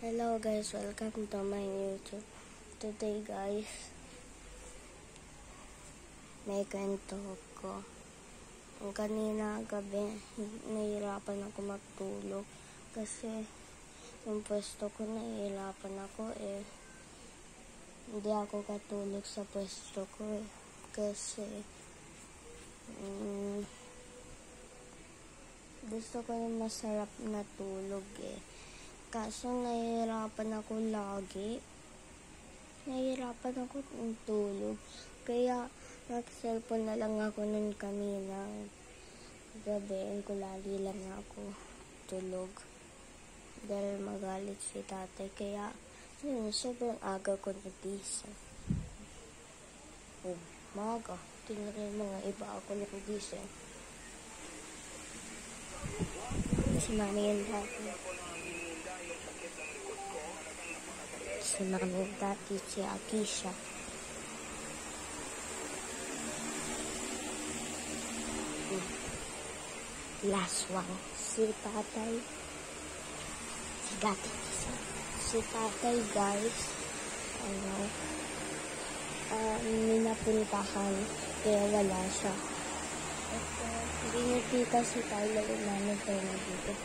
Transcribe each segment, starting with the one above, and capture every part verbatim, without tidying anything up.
Hello guys, welcome to my YouTube. Today guys, may kwento ko. Ang kanina gabi, nahihirapan ako magtulog kasi yung pwesto ko nahihirapan ako eh. Hindi ako katulog sa pwesto ko eh. Kasi mm, gusto ko yung masarap na tulog eh. Kaso nahihirapan ako lagi. Nahihirapan ako ng tulog. Kaya nag-cellphone na lang ako nun kanina. Gabi, kulali lang ako tulog. Dahil magalit si tatay. Kaya yun, sobrang aga ko nagising. Oh, maga. Tingnan rin mga iba ako nagising. Si mami yung dati. Si mami yung dati, si Akisha. Hmm. Last one. Si tatay. Si dati. Si, si tatay, guys. Ano. Uh, ninapuntahan. Kaya wala siya. At uh, hindi nakita si Tyler yung namin tayo na dito.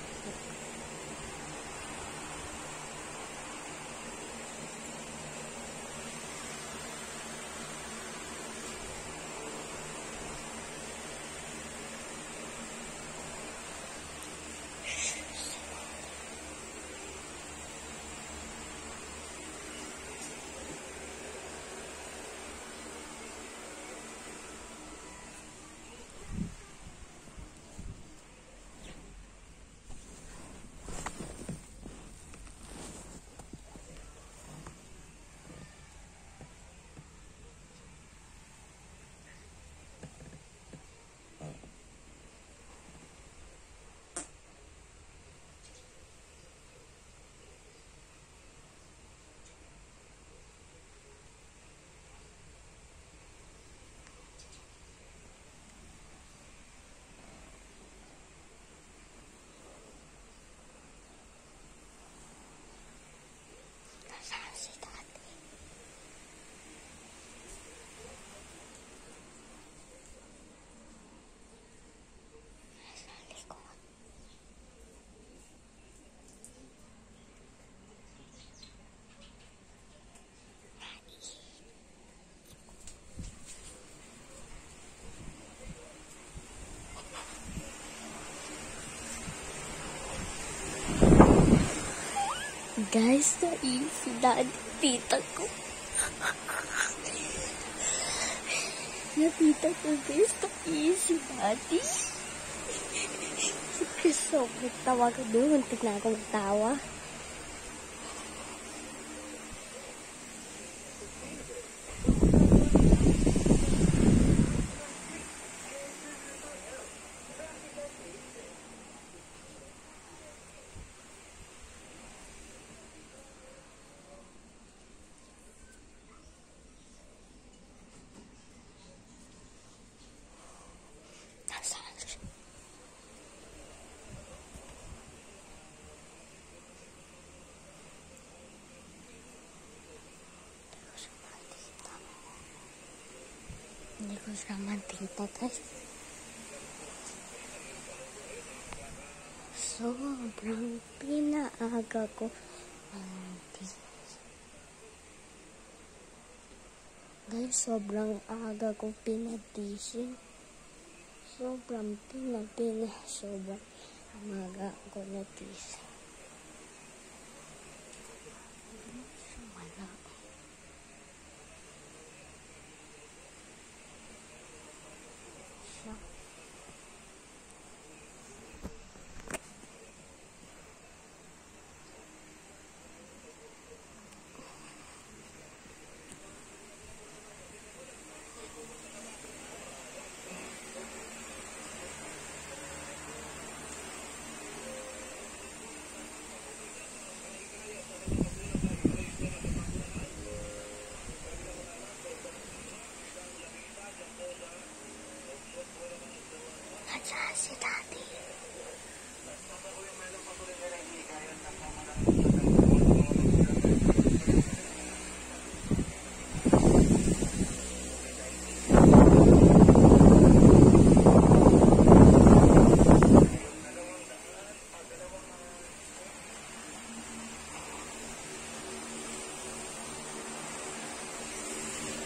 Guys, naisi dati tita ko. Nakita ko guys, naisi dati. So, nagtawa ko doon. Tignan ako magtawa. Hindi ko siya mantita guys. Sobrang pinaaga ko. Guys, sobrang aga ko pinatising. Sobrang pinapina. Sobrang amaga ko natising.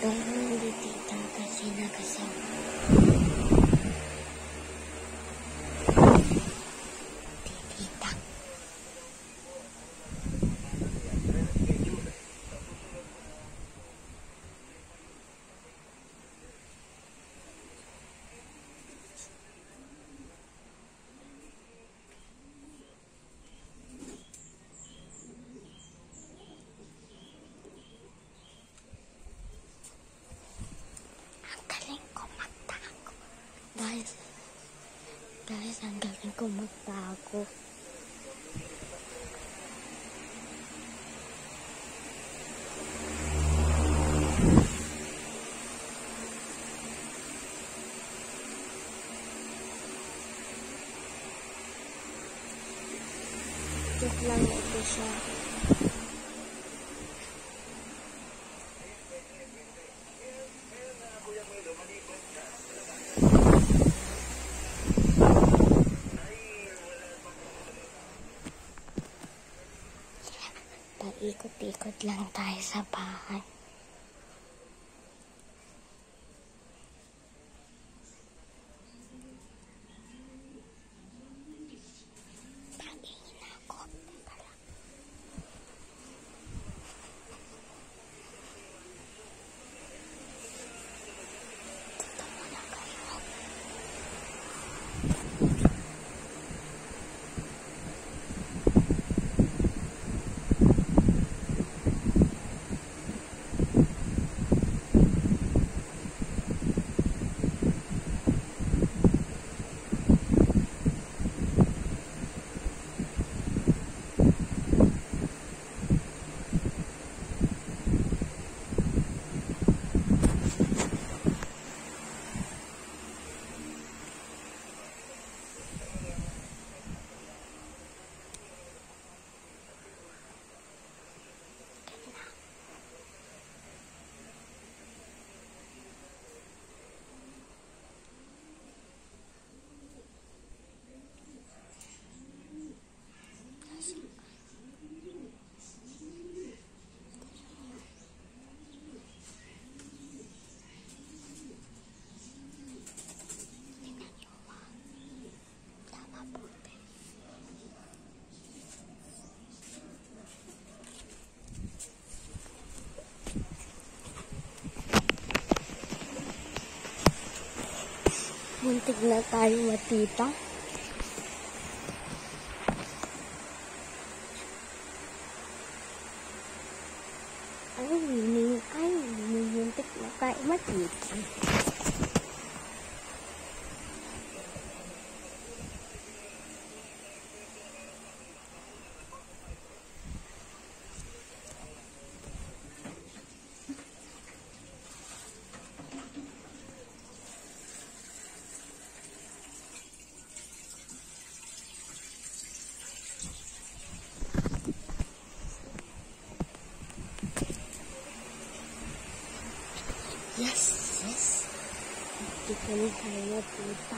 Pero hindi tita kasi nagkasama. Tita. Guys, guys, ang galing ko magtago. Joke lang ito siya. Paikot-ikot lang tayo sa bahay. Pagingin ako. Teka lang. Dito muna kayo. Muntik na tayo matita. Ay, mining, ay, muntik na tayo matita. Yes, yes. Hindi ko na tayo matita.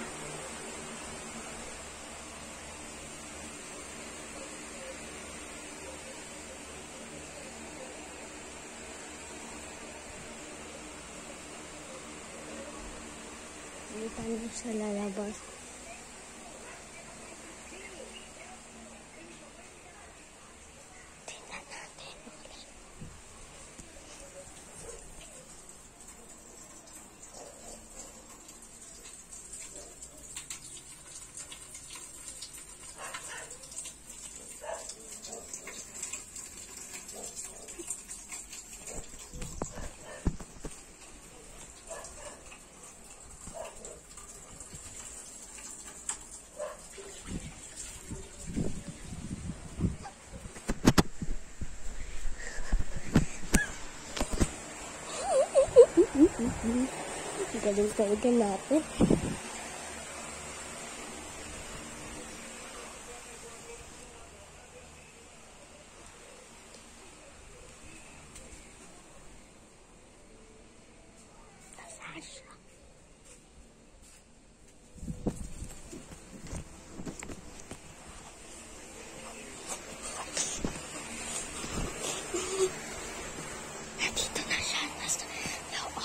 Hindi tayo sa lalabas. Tingnan natin ulit. Galing talaga natin. Sasha. Nandito na siya. Nasa loob.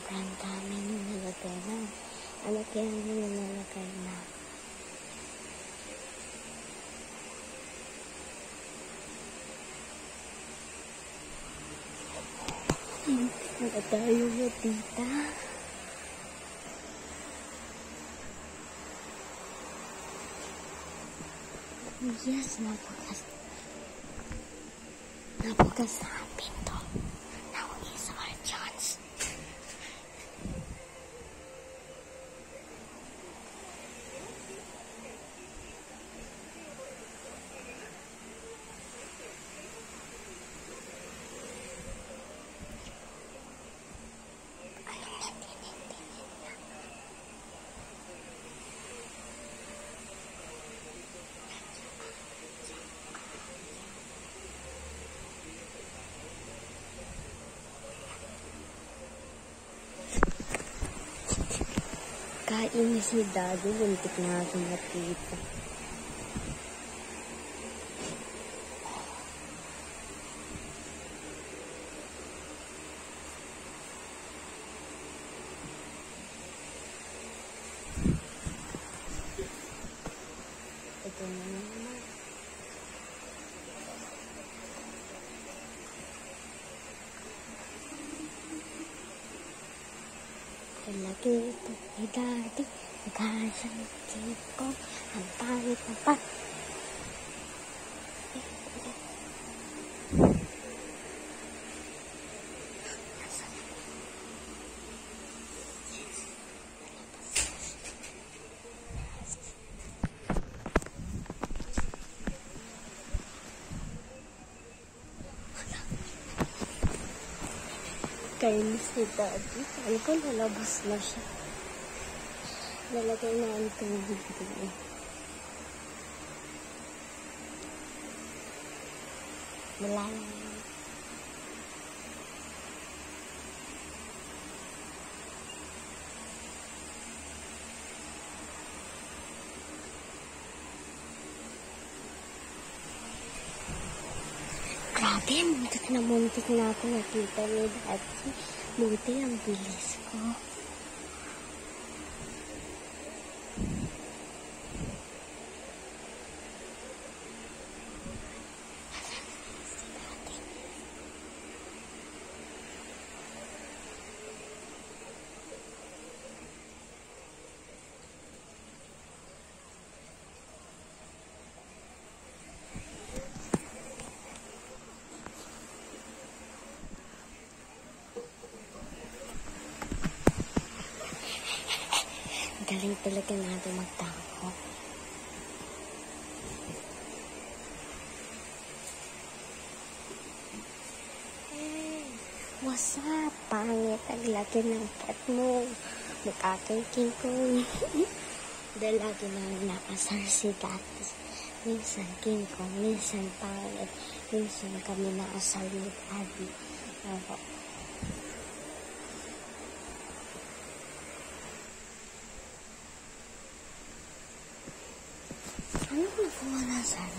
sobrang dami nung nalagay na. Ano kaya nung nalagay na? Wala tayo na tita. Yes, nabukas. Nabukas na ang pinto. Now is our chance. Anong natinitinin na? Kain na si Daddy, buntik na ako nakita. Ito na naman. Lagi ito ni Daddy, naghahanap ng cake ko, ang pangit na pa. Kainis si Daddy. Alam ko, lalabas na siya. Lalagay na ang tubig din. Wala na. Grabe, muntik na muntik na ako nakita ni Daddy. Buti ang bilis ko. Galing talaga natin magtako. Hey, what's up? Pangit ang laki ng pet mo. Mukha-king King Kong. Dahil lagi na nakasar si Daddy. Minsan King Kong, minsan pangit. Minsan kami nakasar ni Daddy. Ako. Ano nagawa na sana?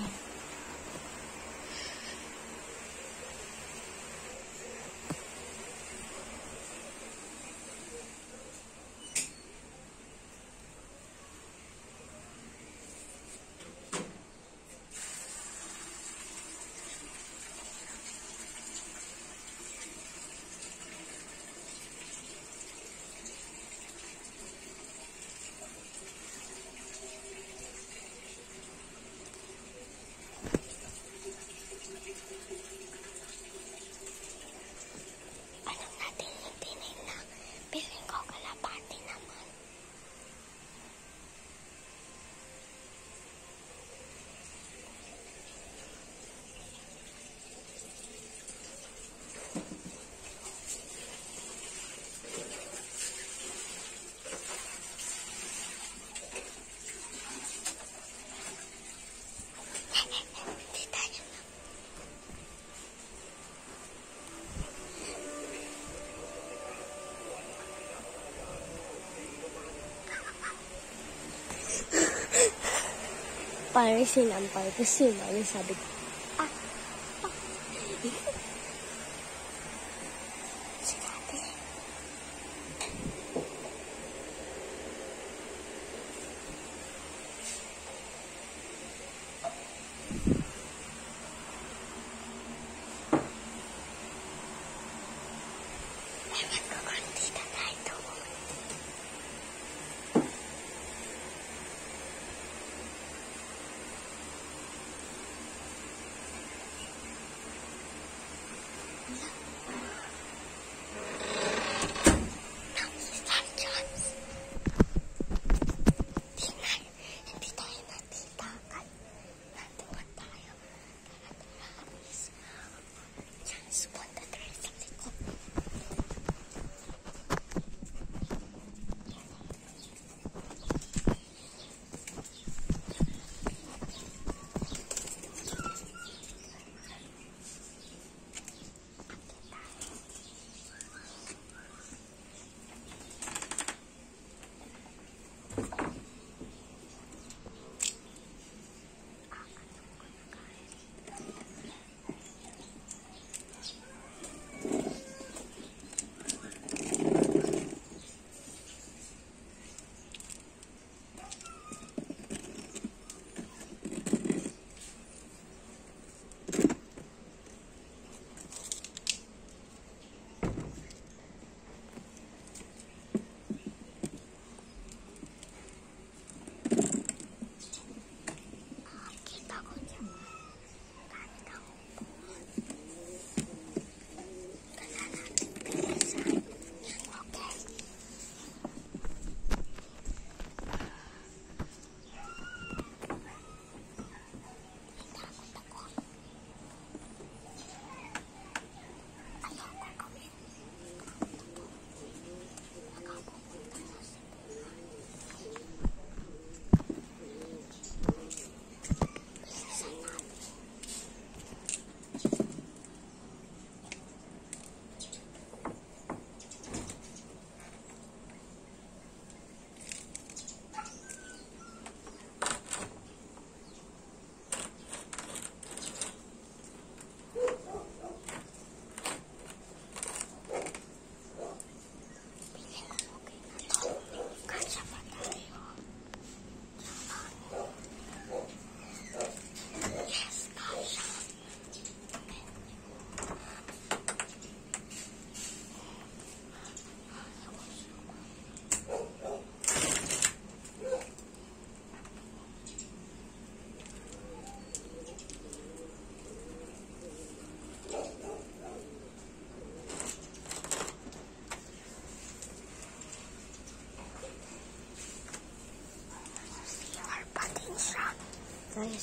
Parang sinampal ko si Mami, sabi ko, ah, ah. Si Daddy.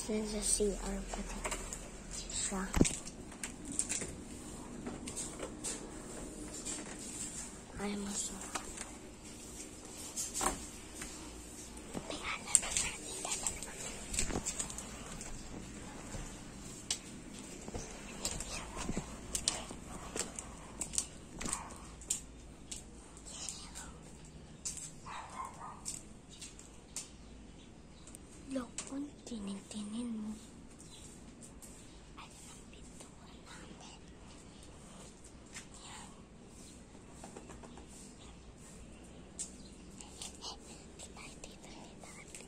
Nasa C R pati siya. Ay, masarap. Lokon, tinin-tinin mo. Ay, ang pintura namin. Yan. Tita, tita, tita.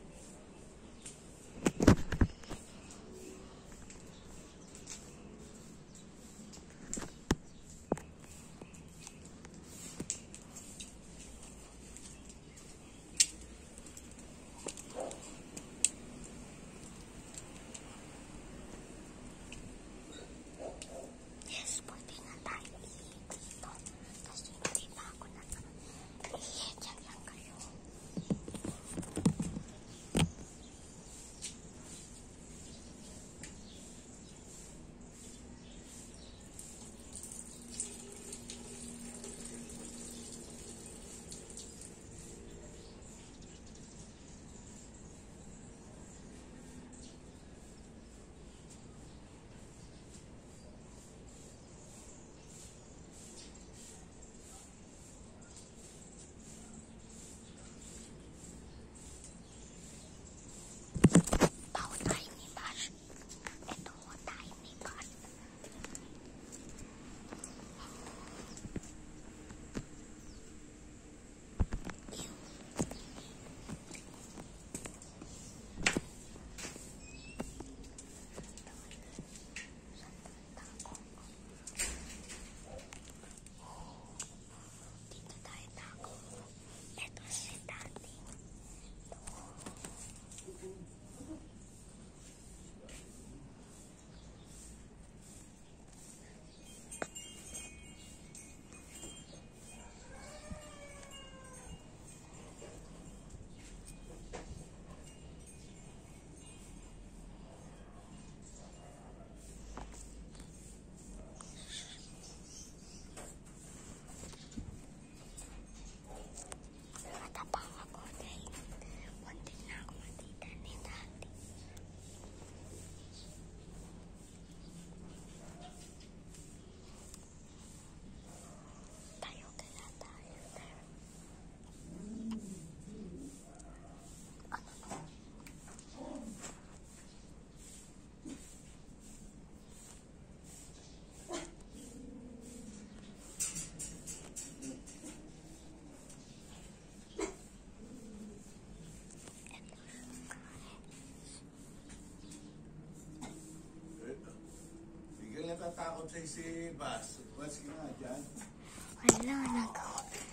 Natatakot sa'yo si Bas. Bas ka nga dyan. Wala, nagawa.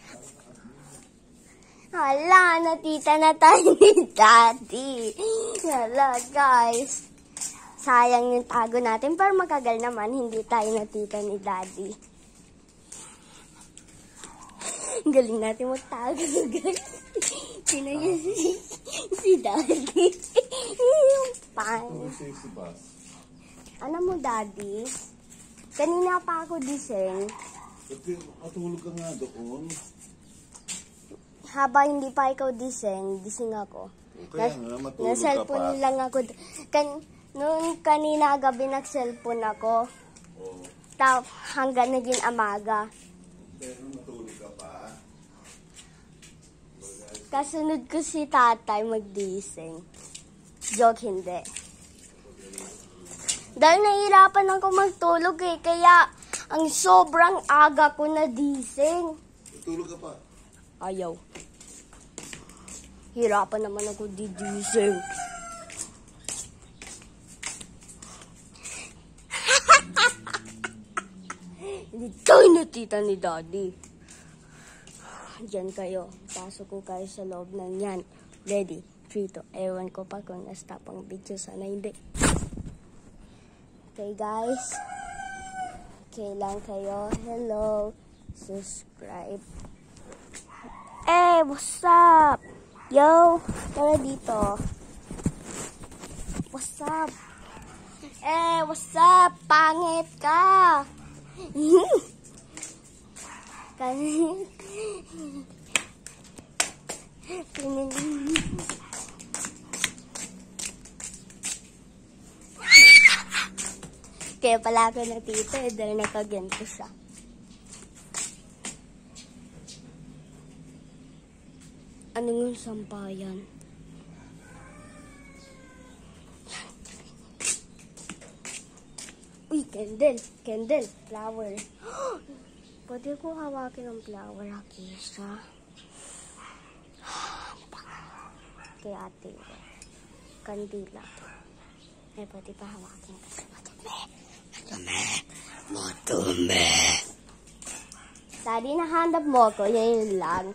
Wala, natita na tayo ni Daddy. Wala, guys. Sayang yung tago natin. Pero makagal naman, hindi tayo natita ni Daddy. Galing natin magtago, guys. Sino yun si, si Daddy? Yung pan. Ano sa'yo si Bas? Ano mo, Daddy? Kanina pa ako gising. Kasi matulog ka nga doon. Haba hindi pa ikaw gising, gising ako. Kaya nga, matulog na ka cellphone pa. lang ako. Kan, noon kanina gabi nag-cellphone ako. Oo. Tap, hanggang naging amaga. Pero matulog ka pa. Kasunod ko si tatay magdising. Joke, hindi. Dahil nahihirapan ako magtulog eh. Kaya ang sobrang aga ko na dising. Matulog ka pa. Ayaw. Hirapan naman ako didising. Hindi tayo natita ni Daddy. Diyan kayo. Pasok ko kayo sa loob ng yan. Ready? three, two. Ewan ko pa kung na-stop ang video. Sana hindi. Okay, guys. Okay lang kayo. Hello. Subscribe. Eh, what's up? Yo, tara dito. What's what's up? Eh, what's up? Pangit ka! Kanina. Kaya pala ako na tito eh, dahil nakaganto siya. Ano yung sampayan? Uy, candle! Candle! Flower! Pwede ko hawakin ang flower, Akisa. Kay ate. Kandila. Eh, pwede pa hawakin kasi madumi. Madumi. Madumi. Daddy, nahanap mo ko. Yan lang.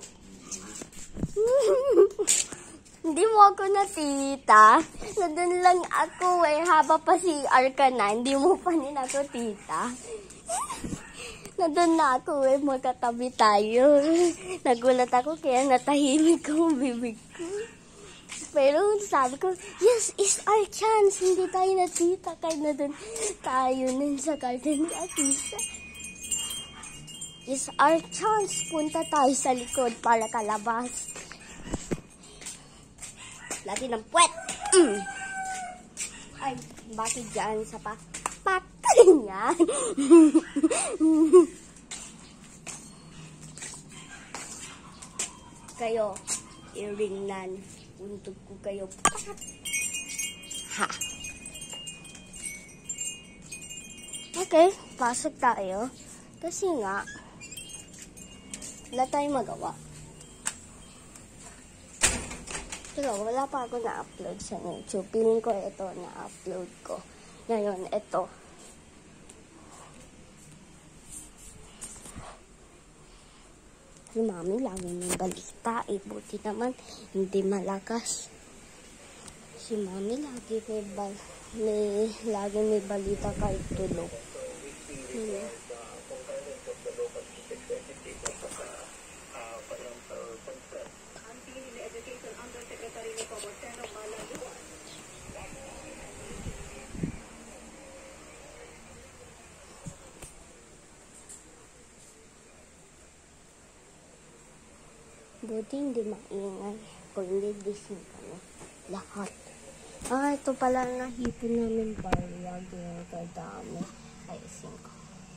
Hindi mo ako natita. Nandun lang ako eh. Haba pa si Arka na. Hindi mo pa rin ako tita. Nandun na ako eh. Magkatabi tayo. Nagulat ako kaya natahimik ko ang bibig ko. Pero sabi ko, yes, it's our chance. Hindi tayo natita. Kaya nandun tayo nun sa garden ni Akisa. It's our chance. Punta tayo sa likod para kalabas. Lagi ng puwet. Mm. Ay, bakit dyan sa pa? Yan. Kayo, i-ringnan. Untog ko kayo. Ha. Okay, pasok tayo. Kasi nga, wala tayong magawa. Pero wala pa ako na-upload sa YouTube. Piling ko ito na-upload ko. Ngayon, ito. Si Mami lagi may balita. Eh, buti naman, hindi malakas. Si Mami lagi may, bal may, lagi may balita kahit tulog. Hmm. Buti hindi maingay. Kung hindi, gising kami. Lahat. Ah, ito pala nahipon namin barya. Ganyan kadami. Ay, singko.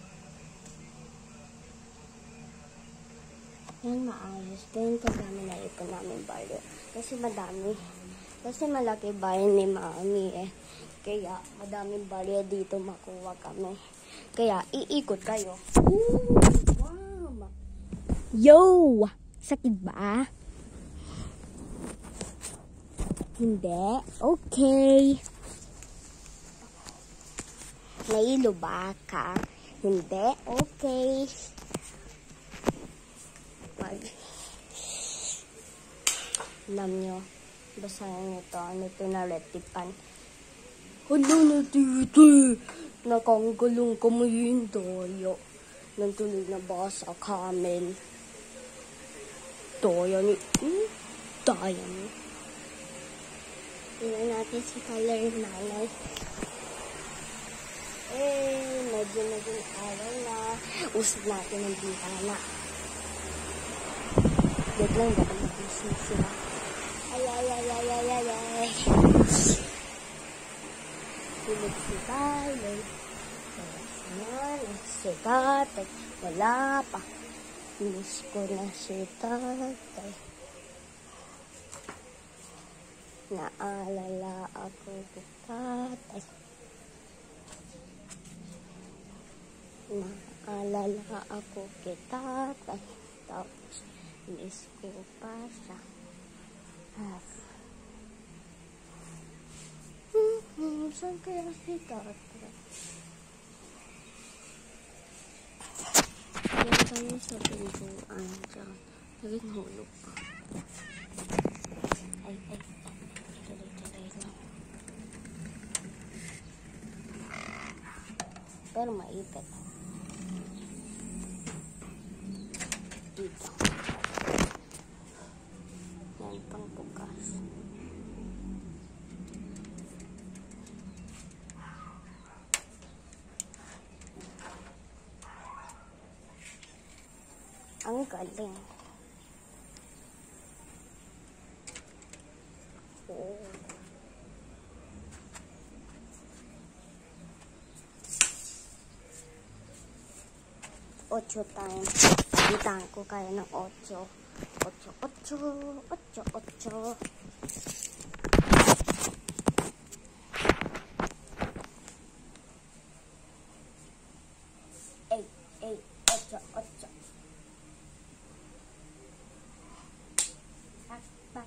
Yan, maayos. Ganyan kadami nahipon namin barya. Kasi madami. Kasi malaki bayan ni Mami eh. Kaya, madaming barya dito makuha kami. Kaya, iikot kayo. Ooh, wow! Yo! Sakit ba? Hindi? Okay. Nailo ba ka? Hindi? Okay. Pag alam nyo, basahin nyo ito. Ano ito na retipan? Ano na dito? Nakanggalong kamo yung doyo. Nantuloy na basa kamen. Doyo ni... Hmm? Doyo ni... Tingnan natin si color nanay. Eh, medyo naging araw na. Usap natin ang bintana. Wait lang, baka mag-isip sila. Ay, ay, ay, ay, ay, ay, ay. Tulog si Tyler. Ayan, si tatay. Wala pa. Miss ko na si tatay. Naalala ako kay tatay. Naalala ako kay tatay. Tapos, miss ko pa siya. Ah. Hmm, saan kaya si tatay? Yan tayo sa pintuan dyan. Naging hulog pa. Ay, ay. Tuloy-tuloy lang. Pero maipit. Dito. Yan pang bukas. Ang galing. Oh. Ocho times. Bitaan ko kaya ng ocho. Ocho, ocho, ocho, ocho. Eight, eight, ocho, ocho. Takpak.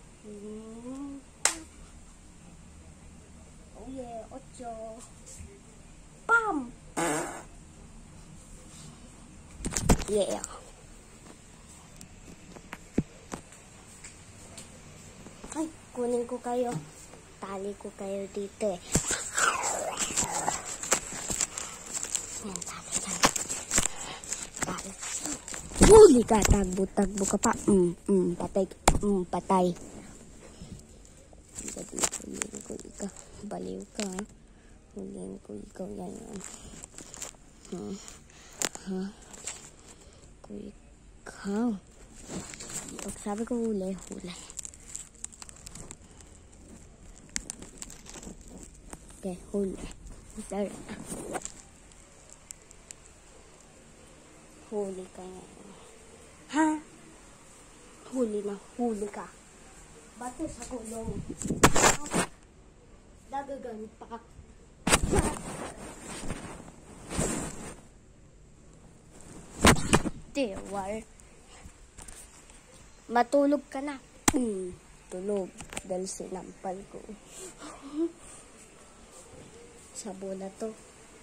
Oh yeah, ocho. Bam! Yeah. Ay, kunin ko kayo. Tali ko kayo dito eh. Yan, tali, tali. Tali. Huli ka, tagbo-tagbo ka pa. Mm, mm, patay. Mm, patay. Huliin ko ikaw. Baliw ka, ha? Huliin ko ikaw. Yan, yan. Hmm. Ha? Ko ikaw. Pag sabi ko huli, huli. Okay, huli. Sorry. Huli ka ngayon. Ha? Huli na, huli ka. Bato sa kulong. Dagagan pa. Dewar. Matulog ka na. Hmm, tulog. Dahil sinampal ko. Sabo na to.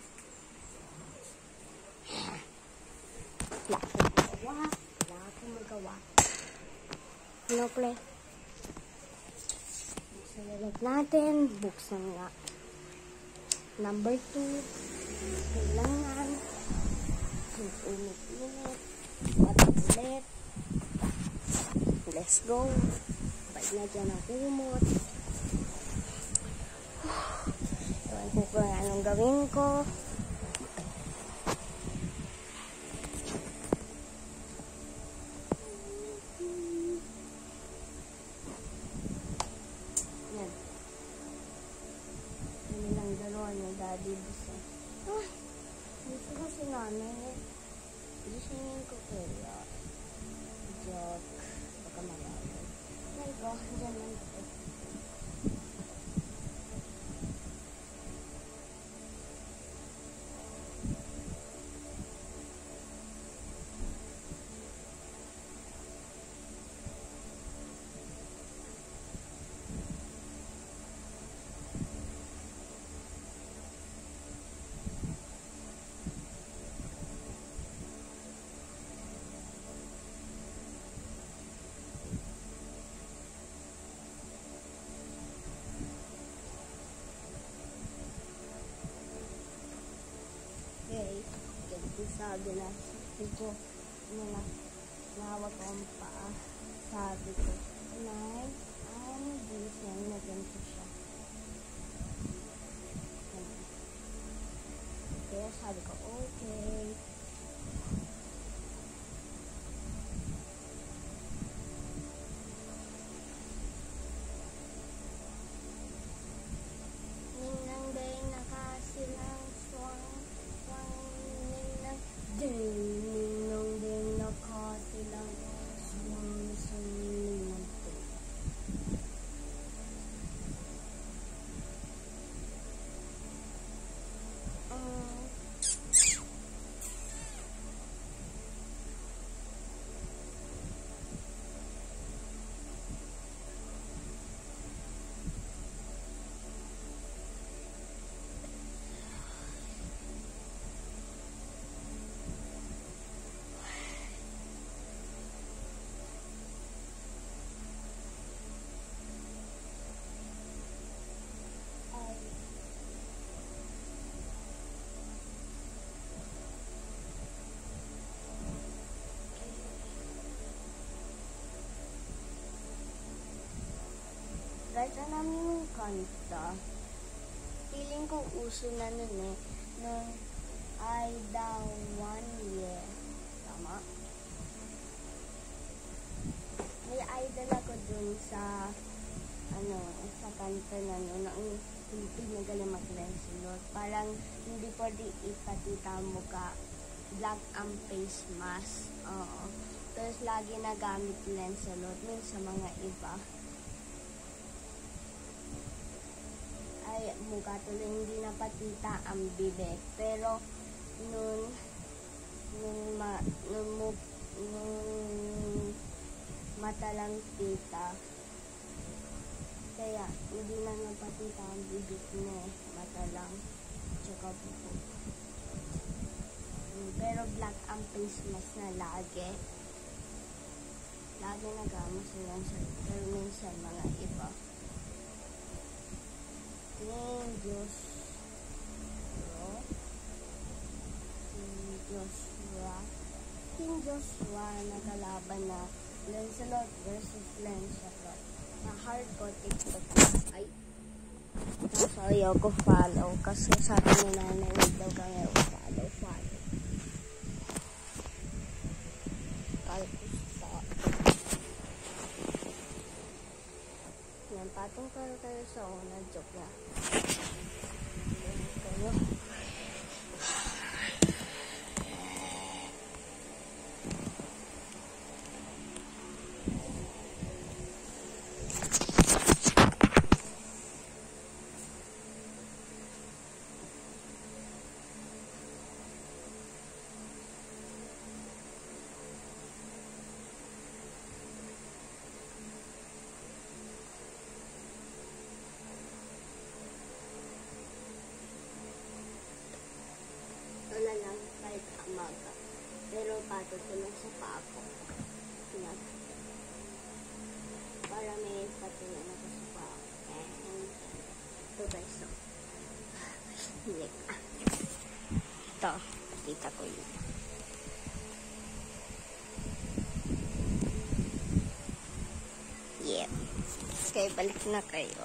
Wala akong magawa. Wala akong magawa. Ano, play? Buksan na lang natin. Buksan nga. Number two. Kailangan. Init-init. Patulit. Let's go. Bait na dyan ang kumot. Ewan ko kung anong gawin ko. Yan. Yan lang dalawa niya, Daddy Busa. Ah, dito kasi namin eh. Gisingin ko kaya. Joke. Baka malawag. There you go. Diyan lang ito. Okay, ganito sabi na ito na na nawag ko ang paa. Sabi ko, Nay, I'm gising na ganito siya. Kaya sabi ko, okay. Ninang day nakasilang swang. Ninong din nakasilang sumisilang po. Um, Guys, alam niyo yung kanta? Feeling ko uso na nun eh. Nung I daw one year. Tama? sa ano, sa kanta na no, na hindi magaling mag-Lancelot. Parang hindi pwede ipatita mo ka black ang face mask. Oo. Tapos lagi nagamit Lancelot. Minsan mga iba ay mukha tuloy hindi napatita ang bibig. Pero nun nung ma, nung, nung, nung mata lang kita, kaya hindi na napatita ang bibig niya eh. Mata lang tsaka buko. Pero black ang face mask na lagi lagi nagamit sila sa pero minsan mga iba. King Joshua King Joshua King Joshua nagalaban na Lancelot versus Lancelot na hardcore TikTok ay nasa ayaw ko follow kasi sabi ni nanay huwag daw kami follow follow kalpusta yan patong kayo kayo sa una joke na kayo wala lang kahit amaga. Pero pato tulong sa pako. Yan. Para may patulong ako sa pako. And ito guys. So. Ito. Kita ko yun. Yeah. Okay, balik na kayo.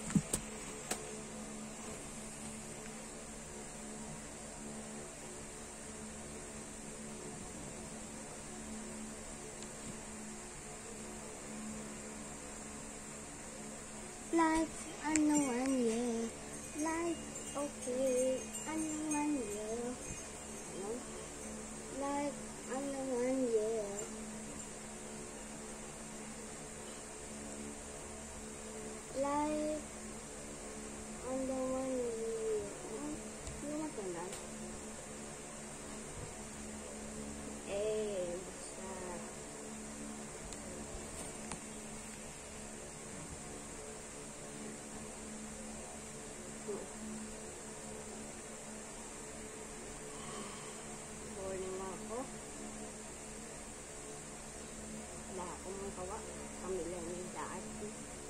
Like, ano man yun. Like, okay. Ano man yun. No? Like, ano man yun. Like, ano man yun. Hindi mo ito na. Eh, basta. Boring ako. Wala akong magawa. Kami lang yung dati.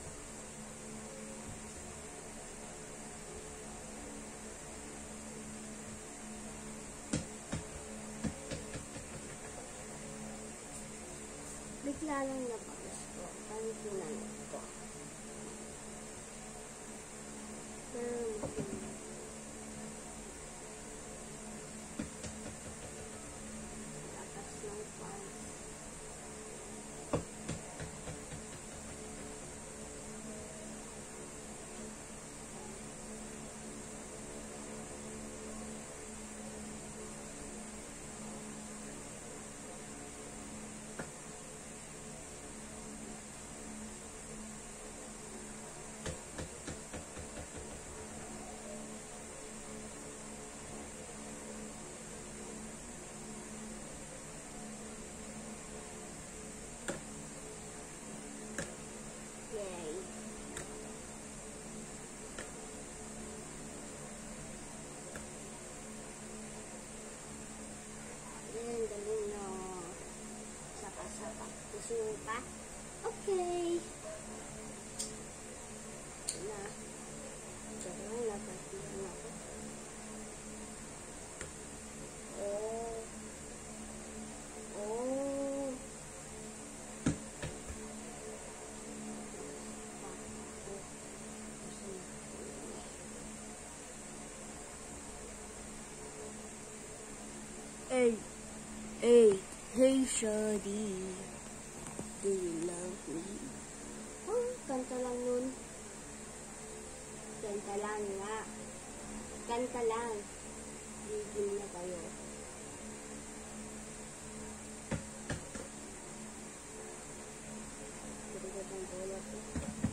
Bigla lang napakas ko. Paano pinanong ko? Pero, lakas ng fans. Yay. Yan, galing no. Saka-saka. Gusto mo pa? Okay. Na. Diyan na, napatiyan ako. Oh. Oh. Hey, hey, hey, shawty, do you love me? Huh? Kanta lang nun. Kanta lang nga. Kanta lang. Gigil na kayo. Pagkat ang tulad ko.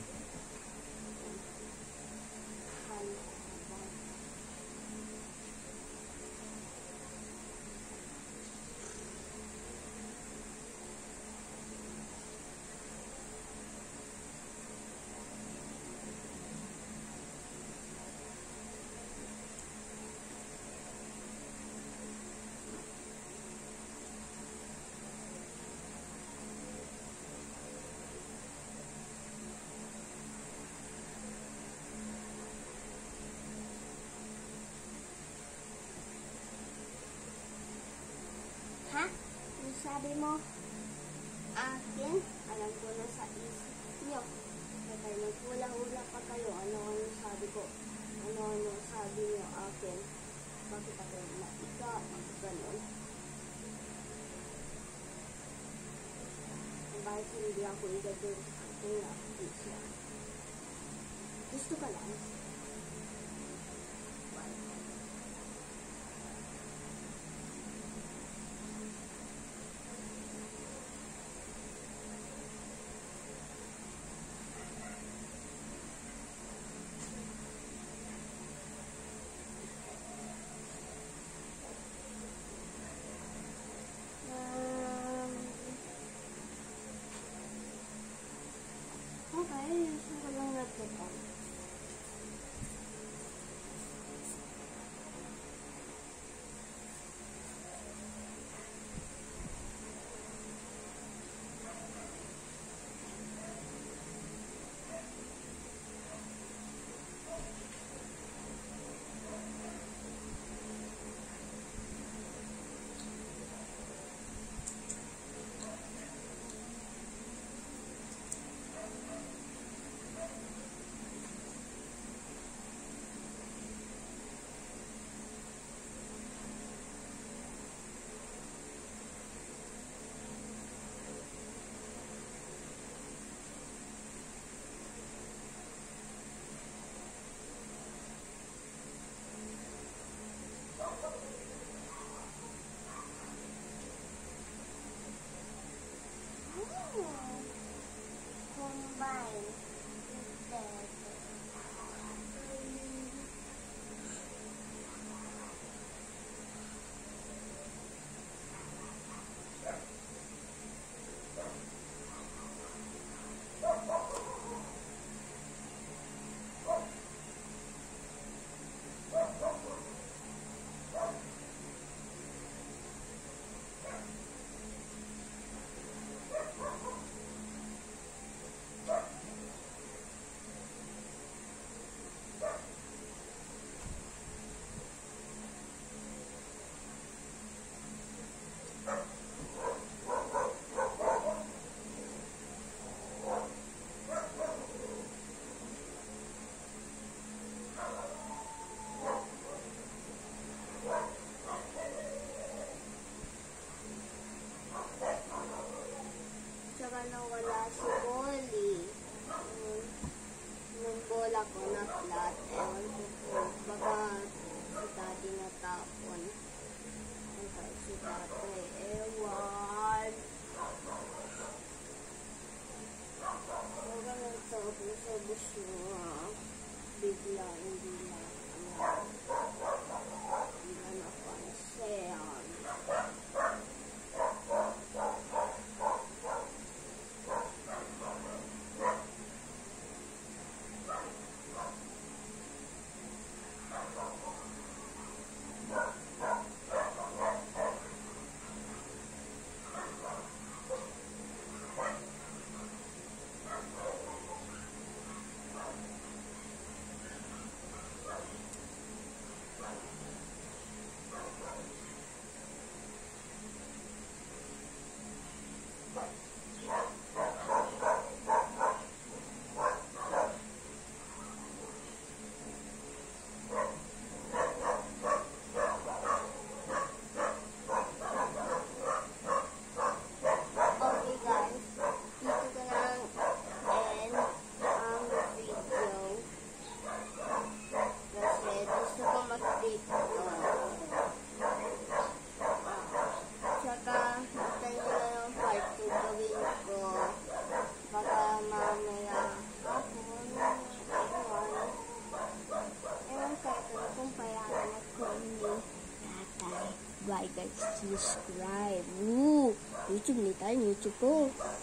Ha? Ano sabi mo? Akin? Alam ko na sa isip niyo. Kaya naghula-hula pa kayo. Ano-ano sabi ko? Ano-ano sabi niyo akin? Bakit ako maika? Bakit ganun? Bakit hindi ako igagawin sa akin na siya? Gusto ka lang? Okay, gusto ko lang natin. Combine. Tsaka nawala si Polly. Um, yung bola ko na flat. Ewan ko po. Baka si daddy natapon. Antay si daddy. Ewan. Baka nagtapon sa bus niya. Bigla, hindi na. Ano. Hindi na napansin. subscribe. Woo! YouTube ni tayo, YouTube po.